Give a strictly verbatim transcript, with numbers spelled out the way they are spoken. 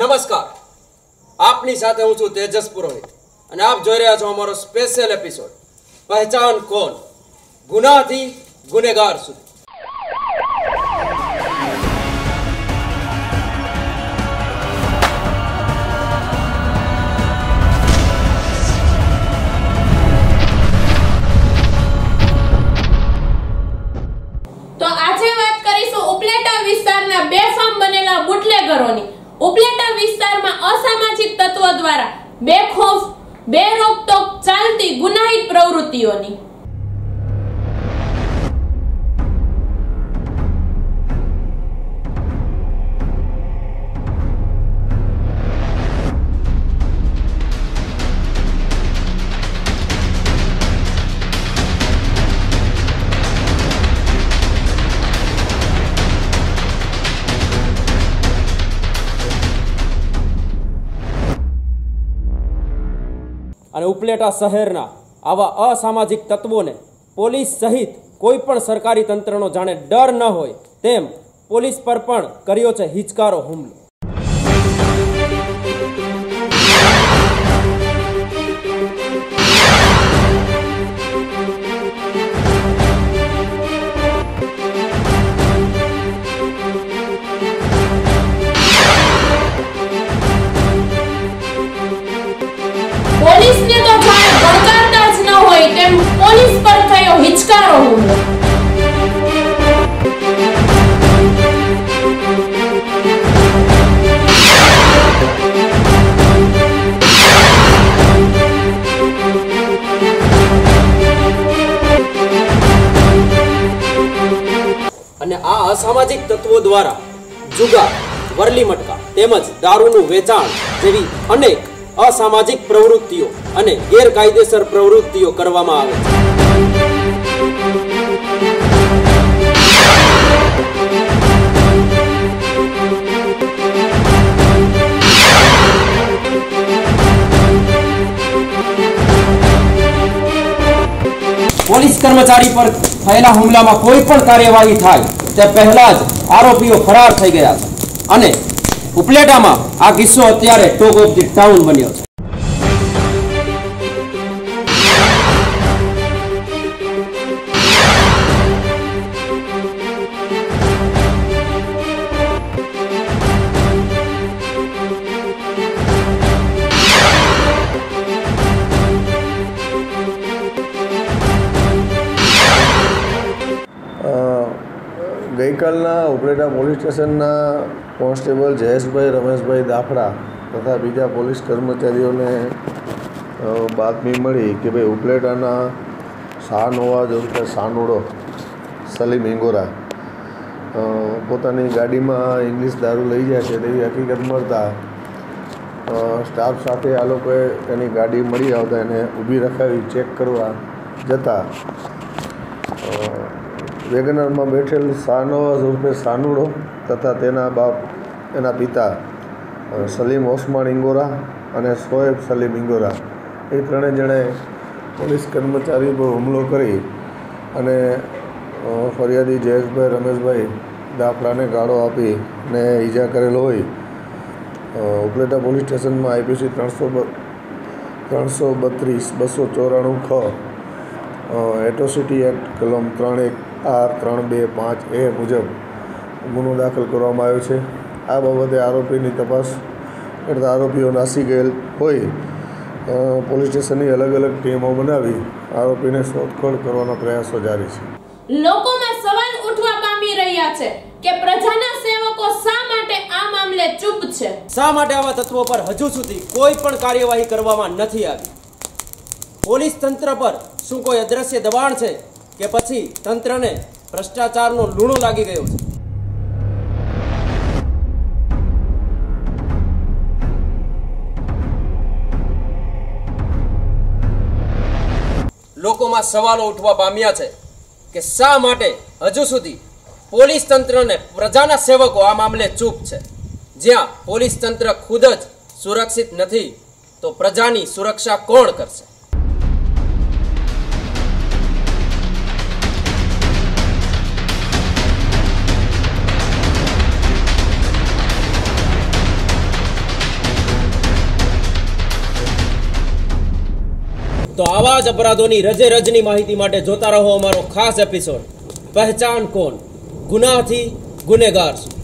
નમસ્કાર, આપની સાથે હું છું તેજસ પુરોહિત અને આપ જોઈ રહ્યા છો અમારો સ્પેશિયલ એપિસોડ પહેચાન કોણ, ગુનાથી ગુનેગાર સુધી. તો આજે વાત કરીશું ઉપલેટા વિસ્તારના બેફામ બનેલા બુટલેગરોની. ઉપલેટા વિસ્તારમાં અસામાજિક તત્વો દ્વારા બેખૌફ બેરોકટોક ચાલતી ગુનાહિત પ્રવૃત્તિઓની. અને ઉપલેટા શહેરના આવા અસામાજિક તત્વોને પોલીસ સહિત કોઈ પણ સરકારી તંત્રનો જાણે ડર ન હોય તેમ પોલીસ પર પણ કર્યો છે હિચકારો હુમલો. પોલીસને તો જાણે ગણકારતા જ ન હોય તેમ પોલીસ પર થયો હિચકારો હુમલો. અને આ અસામાજિક તત્વો દ્વારા જુગાર, વરલી મટકા તેમજ દારૂનું વેચાણ જેવી અનેક અસામાજિક પ્રવૃત્તિઓ અને ગેરકાયદેસર પ્રવૃત્તિઓ કરવામાં આવે છે. પોલીસ કર્મચારી પર થયેલા હુમલામાં કોઈ પણ કાર્યવાહી થાય તે પહેલા જ આરોપીઓ ફરાર થઈ ગયા છે અને ઉપલેટામાં આ કિસ્સો અત્યારે ટોક ઓફ ધી ટાઉન બન્યો છે. ગઈકાલના ઉપલેટા પોલીસ સ્ટેશનના કોન્સ્ટેબલ જયેશભાઈ રમેશભાઈ દાફડા તથા બીજા પોલીસ કર્મચારીઓને બાતમી મળી કે ભાઈ ઉપલેટાના શાહનવાજ ઉર્ફે સાનુડો સલીમ ઇંગોરા પોતાની ગાડીમાં ઇંગ્લિશ દારૂ લઈ જાય છે તેવી હકીકત મળતા સ્ટાફ સાથે આ લોકોએ એની ગાડી મળી આવતા એને ઊભી રખાવી ચેક કરવા જતાં વેગનરમાં બેઠેલ શાહનવાજ ઉર્ફે સાનુડો તથા તેના બાપ એના પિતા સલીમ ઓસમાન ઇંગોરા અને શોએબ સલીમ ઇંગોરા એ ત્રણેય જણે પોલીસ કર્મચારી પર હુમલો કરી અને ફરિયાદી જયેશભાઈ રમેશભાઈ દાફડાને ગાળો આપી ને ઈજા કરેલ હોય ઉપલેટા પોલીસ સ્ટેશનમાં આઈપીસી ત્રણસો ત્રણસો બત્રીસ બસો ચોરાણું ખ એટ્રોસિટી એક્ટ કલમ ત્રણ એક આર ત્રણ બે પાંચ એ મુજબ ગુનો દાખલ કરવામાં આવ્યો છે. આ બાબતે આરોપીની તપાસ કરતા આરોપીઓ નાસી ગયેલ હોય પોલીસ સ્ટેશનની અલગ અલગ ટીમો બનાવી આરોપીને શોધખોળ કરવાનો પ્રયાસો જારી છે. લોકોમાં સવાલ ઉઠવા પામી રહ્યા છે કે પ્રજાના સેવકો શા માટે આ મામલે ચૂપ છે? શા માટે આવા તત્વો પર હજુ સુધી કોઈ પણ કાર્યવાહી કરવામાં નથી આવી? પોલીસ તંત્ર પર શું કોઈ અદ્રશ્ય દબાણ છે કે પછી તંત્રને ભ્રષ્ટાચારનો લૂણો લાગી ગયો છે? લોકોમાં સવાલો ઉઠવા પામ્યા છે કે શા માટે હજુ સુધી પોલીસ તંત્રને પ્રજાના સેવકો આ મામલે ચૂપ છે. જ્યાં પોલીસ તંત્ર ખુદ જ સુરક્ષિત નથી તો પ્રજાની સુરક્ષા કોણ કરશે? તો આવા જ અપરાધોની રજે રજની માહિતી માટે જોતા રહો અમારો ખાસ એપિસોડ પહેચાન કોણ, ગુનાહથી ગુનેગાર.